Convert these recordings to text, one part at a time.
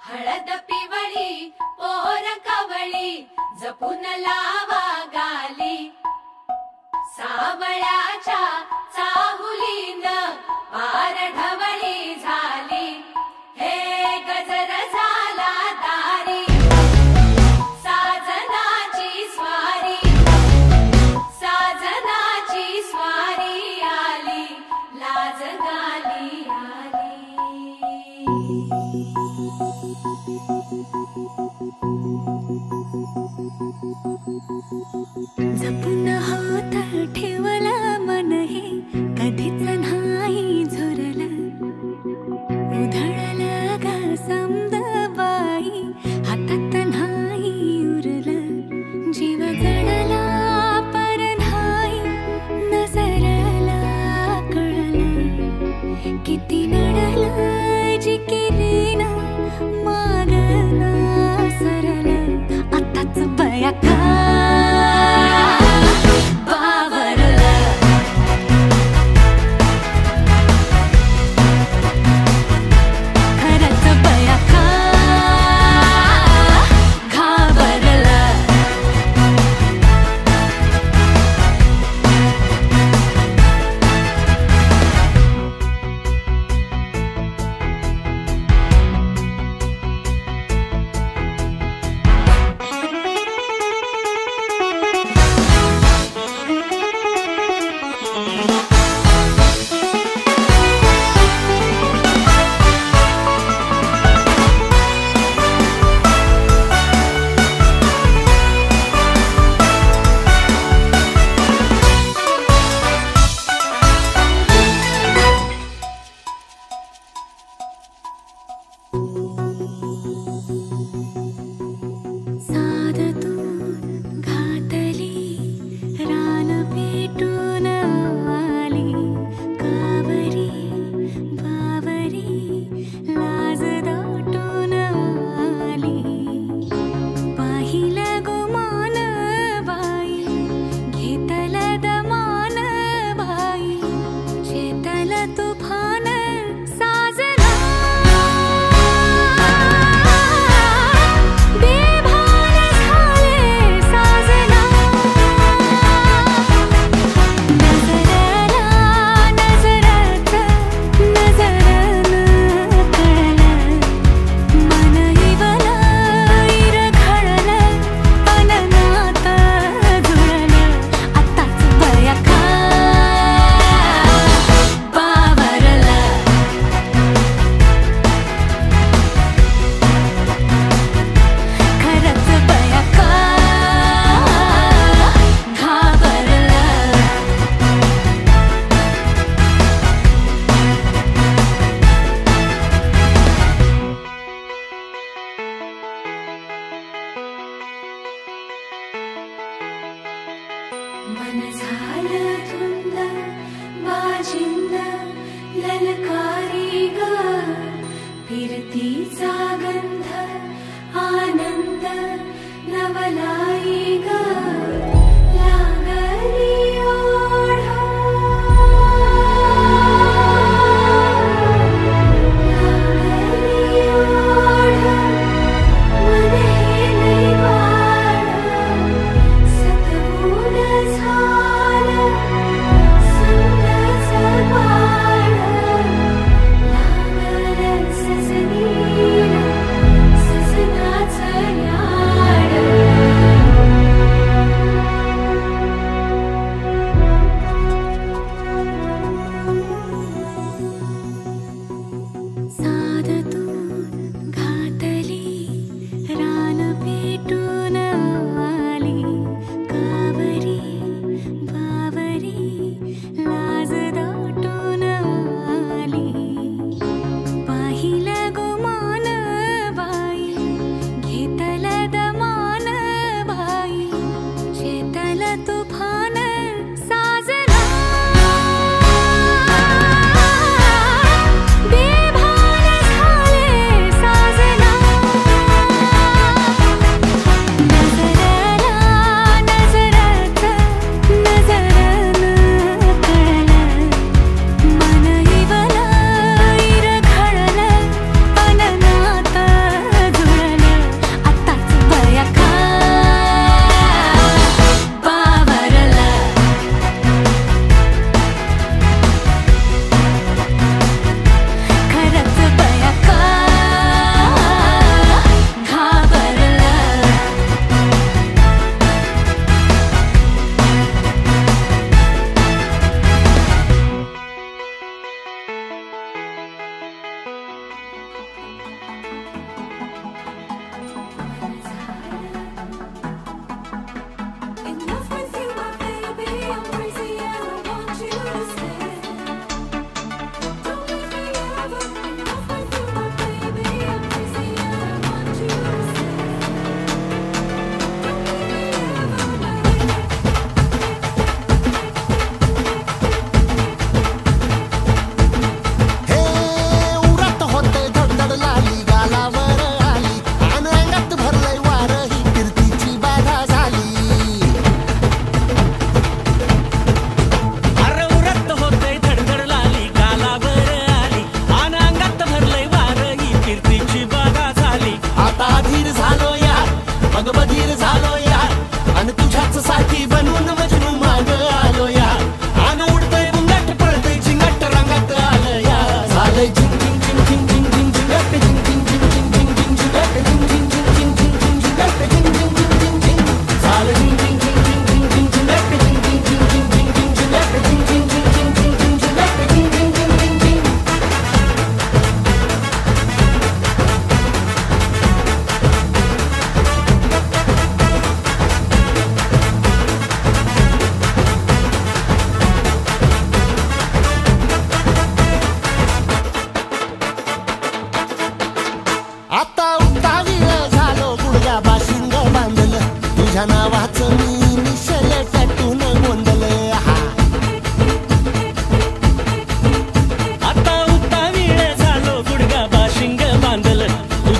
हळद पिवळी पोर कवळी जपून लावा गाली सावळ्याच्या चाहुलीन पार ढवळी झाली हे गजर झाला दारी साजनाची स्वारी आली लाज गाली आली जपून होत ठेवलं मन हे कधीच नाही झुरलं उधळलं ग समद बाई हातात नाही उरलं जीव जडला पर नाही नजरला कळलं किती नडलं जिकिरीन मागना सरलं आताच बया का मन झालं धुंद बाजिंद ललकारी ग फिरतीचा गंध आनंद नवलाई ग लागली ओढ सजनाचं याड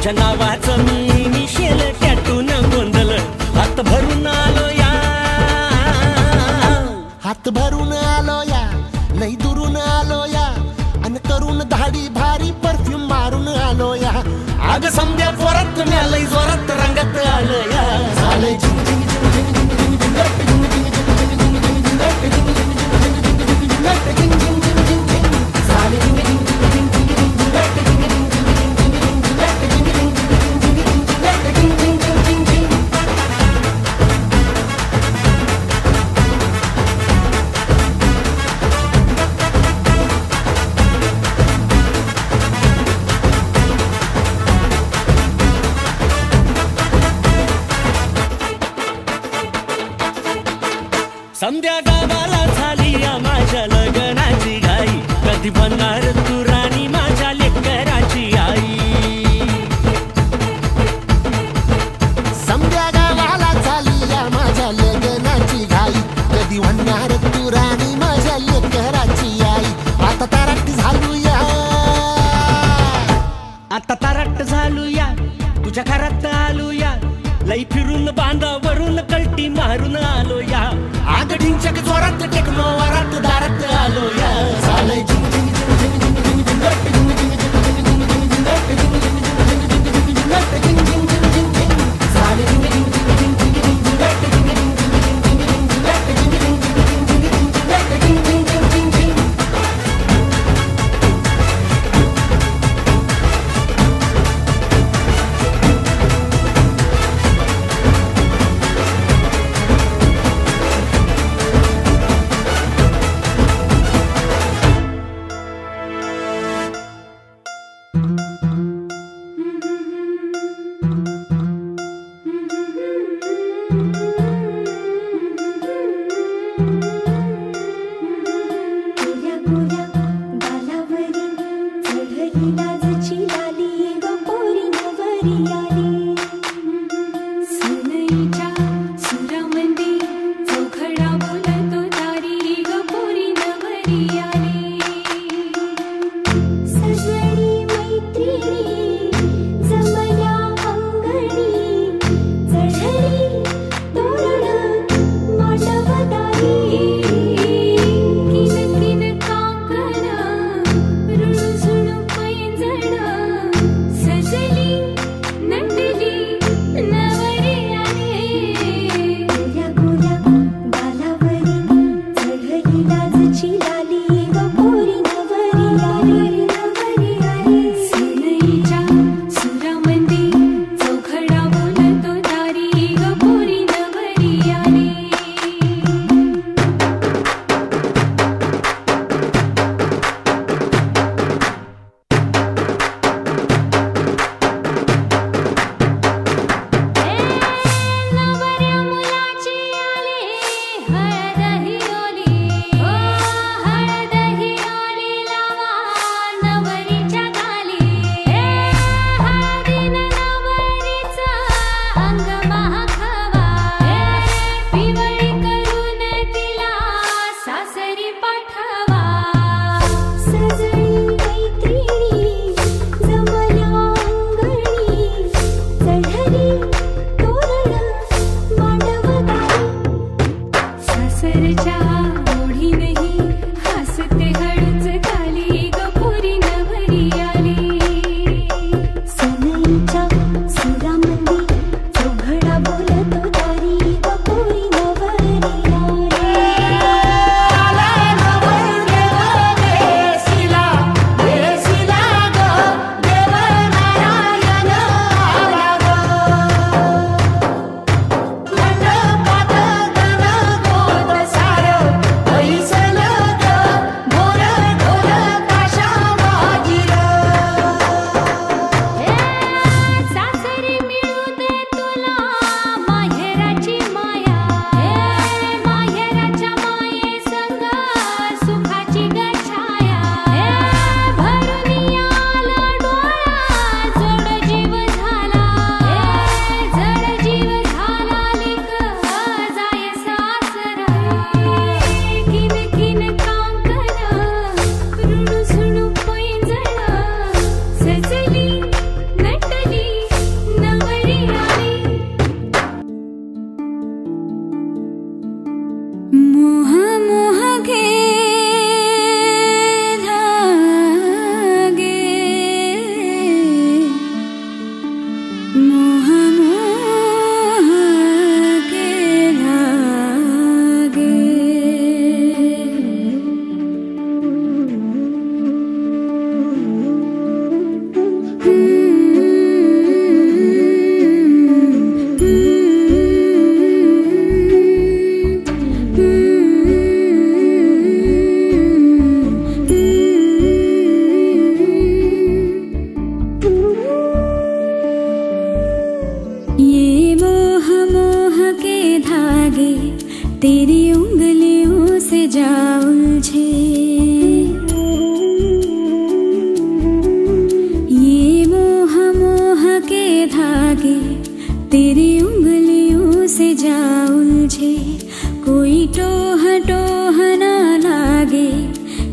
तुझ्या नावाचं मी मिशेल टॅटून गोंधळ हात भरून आलो या हात भरून आलो या लई दुरून आलो या अन करून धाडी भारी परफ्यूम मारून आलो या आग समद्या जोरात लय जोरात रंगात आलो या झालंय झिंग झिंग झिंग झिंग झिंग झिंग झिंग झिंग समद्या गावाला झाली या माझ्या लग्नाची घाई कधी बनणार तू राणी माझ्या लेकराची आई समद्या गावाला झाली या माझ्या लग्नाची घाई कधी म्हणणार तू राणी माझ्या लेकराची आई आता तारट झालू या आता तारट झालू या तुझ्या घरात आलो या लई फिरून बांधावरून कल्टी मारून आलो या आग ढिंचक जोरात टेक्नो वरात दारात आलो या झालंय झिंग झिंग झिंग झिंग झिंग झिंग झिंग झिंग झिंग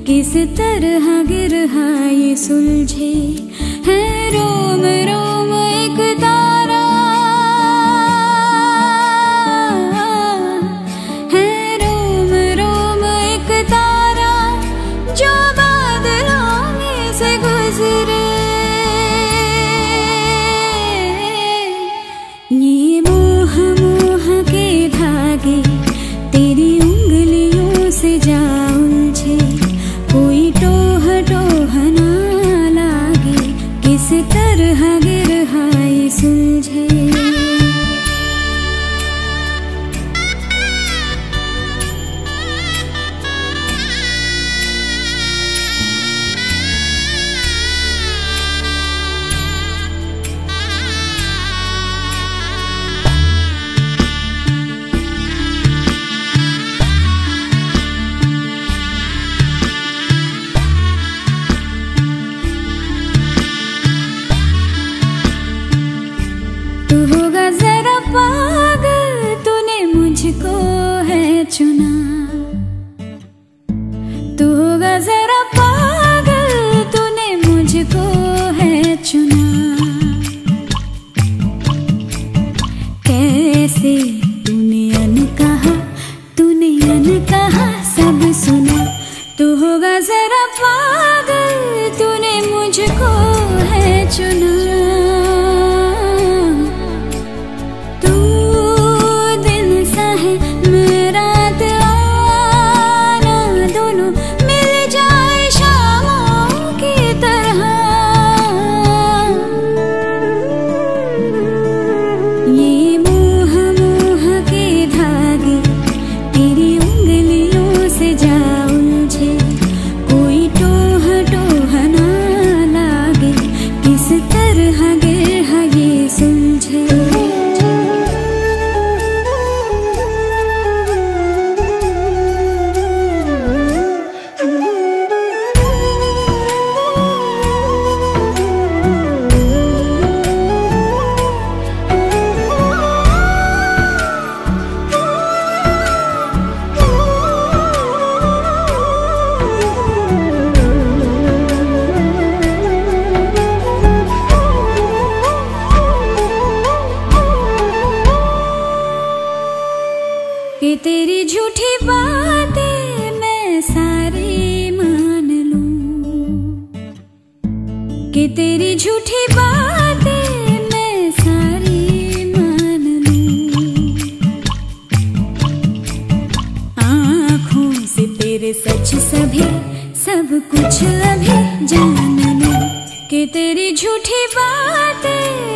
किस तरह गिरहा ये सुलझे है रोम रोम एक तारा, है रोम रोम एक तारा जो बादलों में से गुजरे। ये मोह मोह के धागे तेरी उंगलियों से जा उलझे, कोई टोह टोह ना लागे, किस तरह गिरहा ये सुलझे। तू होगा जरा पागल, तूने मुझको है चुना। तू होगा जरा पागल, तूने मुझको है चुना। कैसे तूने अनकहा सब सुना। तू होगा जरा पागल, तूने मुझको है चुना। कि तेरी झूठी बातें मैं सारी मान लूं, कि तेरी झूठी बातें मैं सारी मान लूं। आँखों से तेरे सच सभी सब कुछ अभी जान लूं, कि तेरी झूठी बातें